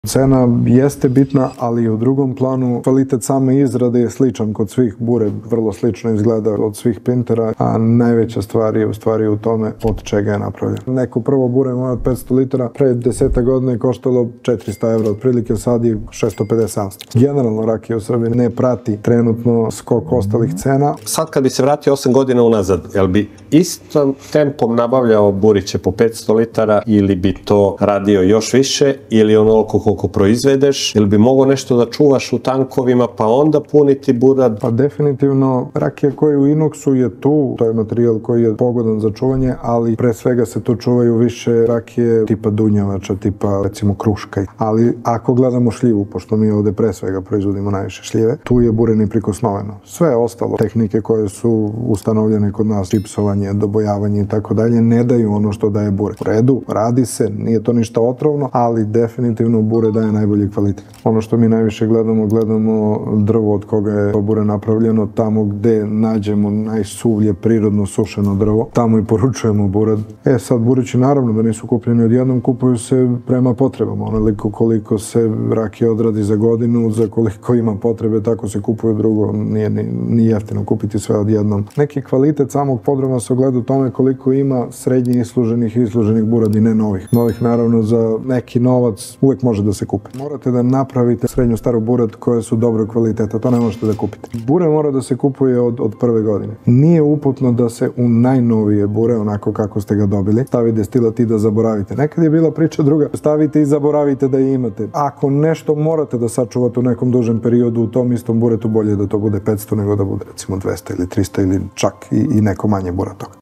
Cena jeste bitna, ali u drugom planu kvalitet same izrade je sličan kod svih bure, vrlo slično izgleda od svih printera, a najveća stvar je u stvari u tome od čega je napravljeno. Neko prvo bure moje od 500 litara pre 10 godina je koštalo 400 evra, otprilike sad je 650-700. Generalno rakija u Srbiji ne prati trenutno skok ostalih cena. Sad kad bi se vratio 8 godina unazad, jel bi istom tempom nabavljao buriće po 500 litara ili bi to radio još više ili onoliko koliko proizvedeš, ili bi mogao nešto da čuvaš u tankovima pa onda puniti burad? Pa definitivno rakija koja je u inoksu je tu, to je materijal koji je pogodan za čuvanje, ali pre svega se tu čuvaju više rakije tipa dunjavača, tipa recimo kruška. Ali ako gledamo šljivu, pošto mi ovde pre svega proizvodimo najviše šljive, tu je bure neprikosnoveno. Sve ostalo, tehnike koje su ustanovljene kod nas, čipsovanje, dobojavanje i tako dalje, ne daju ono što daje bure. U redu, radi se, nije to ništa otrovno, ali definitivno bure daje najbolji kvalitet. Ono što mi najviše gledamo drvo od koga je to bure napravljeno, tamo gde nađemo najsuvlje prirodno sušeno drvo, tamo i poručujemo burad. Sad bureći naravno da nisu kupljeni odjednom, kupuju se prema potrebama. Onoliko koliko se rakije odradi za godinu, za koliko ima potrebe, tako se kupuje drugo. Nije jeftino kupiti sve odjednom. Neki kvalitet samog podruma se ogleda u tome koliko ima srednje isluženih buradi, ne novih. Novih naravno za neki novac uvek može da se kupe. Morate da napravite srednju staru burad koje su dobrog kvaliteta, to ne možete da kupite. Bure mora da se kupuje od prve godine. Nije uputno da se u najnovije bure, onako kako ste ga dobili, stavi destilat i da zaboravite. Nekad je bila priča druga, stavite i zaboravite da je imate. Ako nešto morate da sačuvate u nekom dužem periodu u tom istom buretu, bolje da to bude 500 nego da bude recimo 200 ili 300 ili čak i neko manje bura toga.